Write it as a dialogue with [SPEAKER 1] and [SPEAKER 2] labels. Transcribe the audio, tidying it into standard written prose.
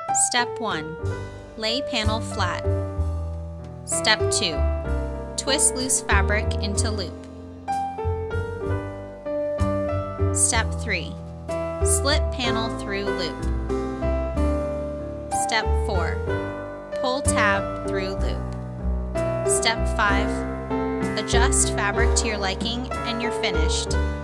[SPEAKER 1] Step 1. Lay panel flat. Step 2. Twist loose fabric into loop. Step 3. Slip panel through loop. Step 4. Pull tab through loop. Step 5. Adjust fabric to your liking and you're finished.